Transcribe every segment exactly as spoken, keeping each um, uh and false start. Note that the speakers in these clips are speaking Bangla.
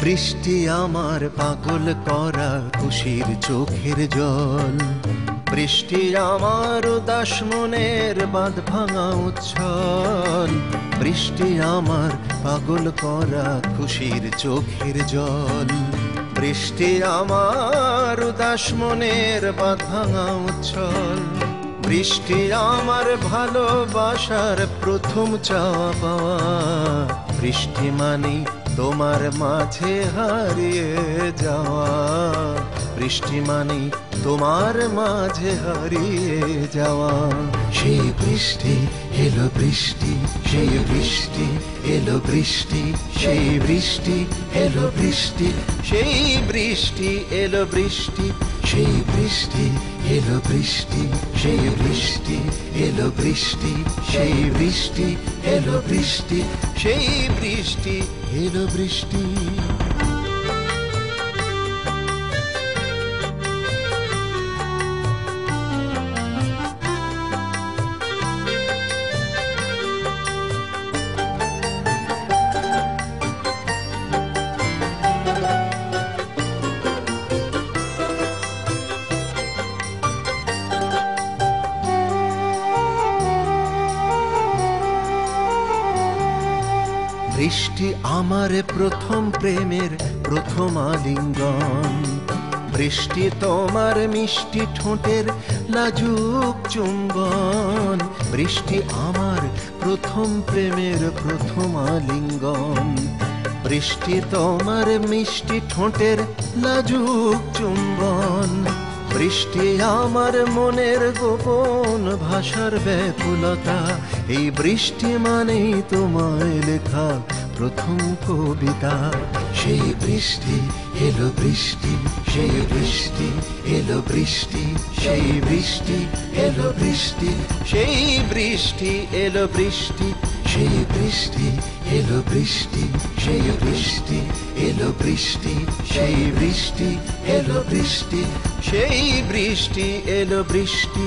বৃষ্টি আমার পাগল করা খুশির চোখের জল, বৃষ্টি আমার উদাস মনের বাঁধ ভাঙা উচ্ছল, বৃষ্টি আমার পাগল করা খুশির চোখের জল, বৃষ্টি আমার উদাস মনের বাঁধ ভাঙা উচ্ছল, বৃষ্টি আমার ভালোবাসার প্রথম চাওয়া পাওয়া, বৃষ্টি মানে তোমার মাঝে হারিয়ে যাওয়া, বৃষ্টি মানে তোমার মাঝে হারিয়ে যাওয়া। সেই বৃষ্টি এলো বৃষ্টি, সেই বৃষ্টি এলো বৃষ্টি, সেই বৃষ্টি এলো বৃষ্টি, সেই বৃষ্টি এলো বৃষ্টি, সেই বৃষ্টি এলো বৃষ্টি, সেই বৃষ্টি এলো বৃষ্টি, সেই বৃষ্টি এলো বৃষ্টি, সেই বৃষ্টি এলো বৃষ্টি। বৃষ্টি আমার প্রথম প্রেমের প্রথম আলিঙ্গন, বৃষ্টি তোমার মিষ্টি ঠোঁটের লাজুক চুম্বন, বৃষ্টি আমার প্রথম প্রেমের প্রথম আলিঙ্গন, বৃষ্টি তোমার মিষ্টি ঠোঁটের লাজুক চুম্বন, বৃষ্টি আমার মনের গোপন ভাষার ব্যাকুলতা, এই বৃষ্টি মানেই তোমায় লেখা প্রথম কবিতা। সেই বৃষ্টি এলো বৃষ্টি, সেই বৃষ্টি এলো বৃষ্টি, সেই বৃষ্টি এলো বৃষ্টি, সেই বৃষ্টি এলো বৃষ্টি, সেই বৃষ্টি এলো বৃষ্টি, সেই বৃষ্টি এলো বৃষ্টি, সেই বৃষ্টি এলো বৃষ্টি, সেই বৃষ্টি এলো বৃষ্টি।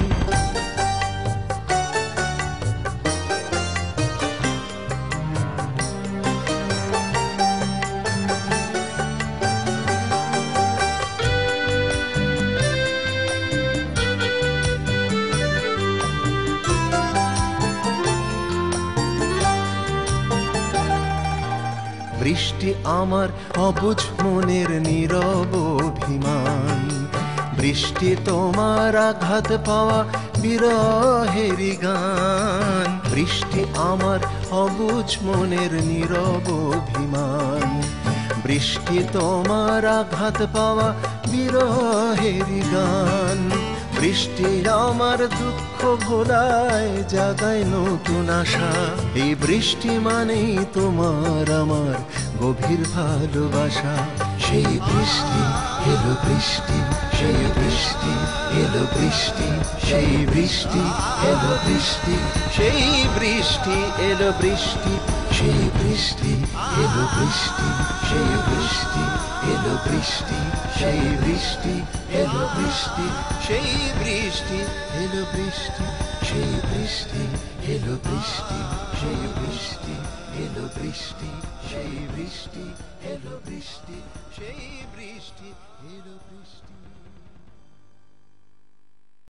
বৃষ্টি আমার অবুঝ মনের নীরব অভিমান, বৃষ্টি তোমার আঘাত পাওয়া বিরহেরি গান, বৃষ্টি আমার অবুঝ মনের নীরব অভিমান, বৃষ্টি তোমার আঘাত পাওয়া বিরহেরি গান, বৃষ্টি আমার দুঃখ ভোলায় জাগায় নতুন আশা, এই বৃষ্টি মানেই তোমার আমার গভীর ভালোবাসা। সেই বৃষ্টি এলো বৃষ্টি, সেই বৃষ্টি এলো বৃষ্টি, সেই বৃষ্টি এলো বৃষ্টি, সেই বৃষ্টি এলো বৃষ্টি, সেই বৃষ্টি এলো বৃষ্টি, সেই বৃষ্টি এলো বৃষ্টি, সেই বৃষ্টি এলো বৃষ্টি, সেই বৃষ্টি এলো বৃষ্টি, সেই বৃষ্টি এলো বৃষ্টি, সেই বৃষ্টি এলো বৃষ্টি, সেই বৃষ্টি এলো বৃষ্টি, সেই বৃষ্টি এলো বৃষ্টি।